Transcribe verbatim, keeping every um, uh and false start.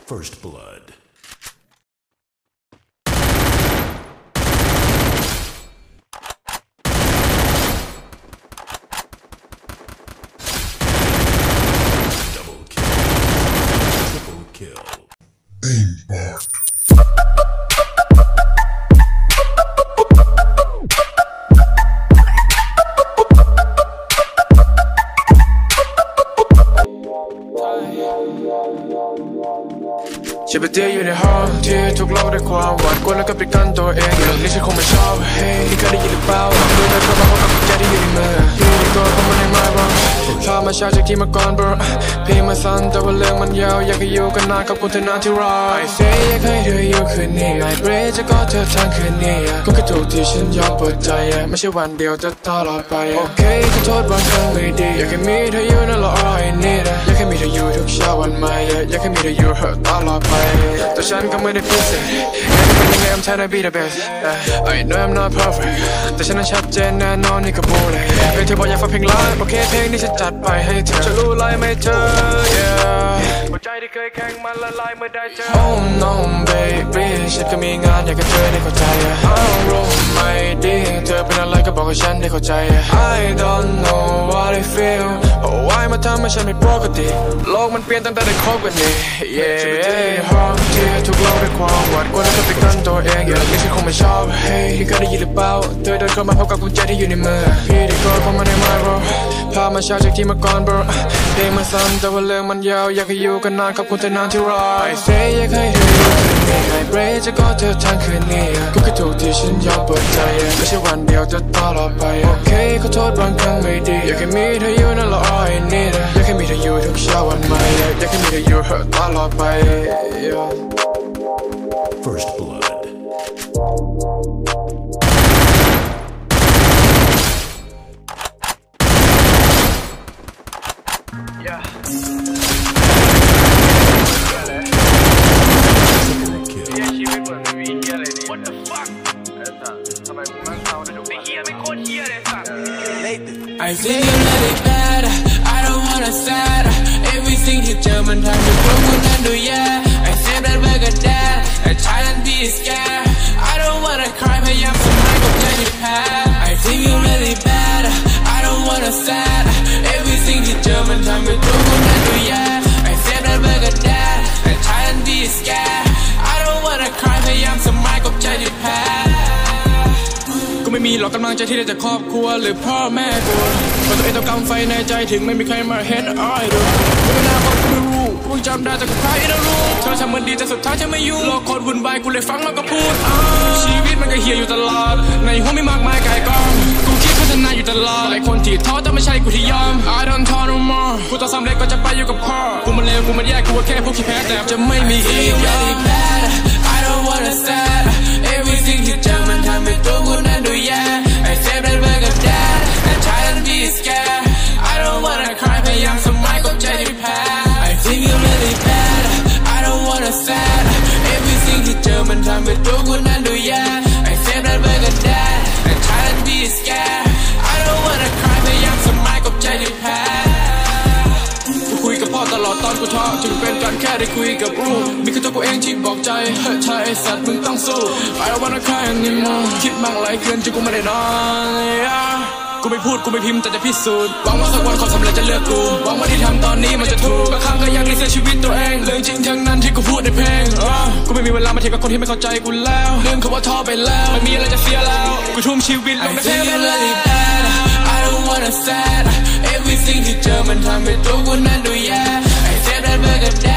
First blood. Double kill. Triple kill. Aimbot. ชีวิตที่อยู่ในห้องที่ถูกเล่าด้วยความหวาดกลัวแล้วก็ปิดกั้นตัวเองเรื่องนี้ฉันคงไม่ชอบเฮ้ยที่เคยได้ยินหรือเปล่าดูเธอเข้ามาพบกับกุญแจที่อยู่ในมืออยู่ในตัวของมันในมือบ้างพามาเช้าจากที่มาก่อนบรเพลงมาสั้นแต่ว่าเรื่องมันยาวอยากให้อยู่กันนานกับคนเธอนานที่รอ I say อยากให้เธออยู่คืนนี้ I pray จะกอดเธอทั้งคืนนี้ก็แค่ถูกที่ฉันยอมเปิดใจไม่ใช่วันเดียวจะตลอดไปโอเคขอโทษบางครั้งไม่ดีอยากให้มีเธออยู่นั่นแหละ all I need อยากให้มีเธออยู่ทุกเช้าวันใหม่อยากให้มีเธออยู่ตลอดไปแต่ฉันก็ไม่ได้พิเศษงั้นเป็นยังไง I'm trying to be the best I know I'm not perfect แต่ฉันนั้นชัดเจนแน่นอนนี่ก็พูดเลยเพลงเธอบอกอยากฟังเพลงร้ายโอเคเพลงนี้ฉันจัดไปให้เธอจะรู้ไรไหมเธอ yeah หัวใจที่เคยแข็งมันละลายเมื่อได้เจอ Oh no baby ฉันก็มีงานอยากให้เธอได้เข้าใจอารมณ์ไม่ดีเธอเป็นอะไรก็บอกให้ฉันได้เข้าใจ I don't know what I feel โอ้ยมาทำให้ฉันไม่ปกติโลกมันเปลี่ยนตั้งแต่ได้คบกันนี่ yeah ชีวิตที่ห้องที่ถูกเล่าด้วยความหวาดกลัวแล้วก็ปิดกั้นตัวเองอย่างนี้ฉันคงไม่ชอบเฮ้ยที่เคยได้ยินหรือเปล่าเธอเดินเข้ามาพบกับกุญแจที่อยู่ในมือพี่ที่กอดของมันในมือ bro พามาเช้าจากที่มาก่อน bro เพลงมันสั้นแต่ว่าเรื่องมันยาวอยากให้อยู่กันนานกับคนเธอนานที่รอ I say อยากให้เธออยู่คืนนี้ I pray จะกอดเธอทั้งคืนนี้ก็แค่ถูกที่ฉันยอมเปิดใจไม่ใช่วันเดียวจะตลอดไปโอเคขอโทษบางครั้งไม่ดีอยากให้มีเธออยู่นั่นแหละ all I need อยากให้มีเธออยู่ทุกเช้าวันใหม่อยากให้มีเธออยู่ตลอดไป First blood. Yeah. What the fuck? I think you're really bad. I don't wanna sad. Everything ที่เจอมันทำให้พวกคุณนั้นดูแย่ I said that we're good dad. I try and be scared. I don't wanna cry พยายามสมัยกับใจที่แพ้ I think you're really bad. I don't wanna sad. Everything ที่เจอมันทำให้พวกคุณนั้นดูแย่ I said that we're good dad. I try and be scared. I don't wanna cry พยายามสมัยกับใจที่แพ้กูไม่มีหรอกกำลังใจที่ได้จากครอบครัวหรือพ่อแม่กูเพราะตัวเองต้องกำไฟในใจถึงไม่มีใครมาเห็นอ้อยดูกูไม่น่าบอกกูไม่รู้กูจำได้จากใครไม่รู้เธอทำมันดีแต่สุดท้ายฉันไม่อยู่โลกโคตรวุ่นวายกูเลยฟังมันก็พูดชีวิตมันก็เฮียอยู่ตลอดในหัวไม่มากมายกายกองกูคิดพัฒนาอยู่ตลอดหลายคนที่ท้อแต่ไม่ใช่กูที่ยอม I don'tท้อ no more กูต้องสำเร็จก็จะไปอยู่กับพ่อกูมันเลวกูมันแย่กูว่าแค่พวกที่แพ้แต่จะไม่มีอีก I don't wanna sad everything ที่เจอมันทำให้ตัวกูนั้นดูแย่ I said that we're good dad I try and be scared I don't wanna cry พยายามสมัยกับใจที่แพ้ I think you're really bad I don't wanna sad everything ที่เจอมันทำให้ตัวกูนั้นดูแย่ I said that we're good dad I try and be scared I don't wanna cry พยายามสมัยกับใจที่แพ้กูคุยกับพ่อตลอดตอนกูท้อถึงเป็นการแค่ได้คุยกับลูกมีแค่ตัวกูเองที่บอกใจเฮ้ยใช่สัตว์มึงต้องสู้ I don't wanna cry anymore คิดมากหลายคืนจนกูไม่ได้นอนกูไม่พูดกูไม่พิมพ์แต่จะพิสูจน์หวังว่าสักวันความสำเร็จจะเลือกกูหวังว่าที่ทำตอนนี้มันจะถูกบางครั้งก็อยากรีเซ็ตชีวิตตัวเองเรื่องจริงทั้งนั้นที่กูพูดในเพลงกูไม่มีเวลามาเถียงกับคนที่ไม่เข้าใจกูแล้วลืมคำว่าท้อไปแล้วไม่มีอะไรจะเสียแล้วกูทุ่มชีวิตลงในเพลงไปแล้ว I don't wanna sad everything ที่เจอมันทำให้ตัวกูนั้นดูแย่ I said that we're good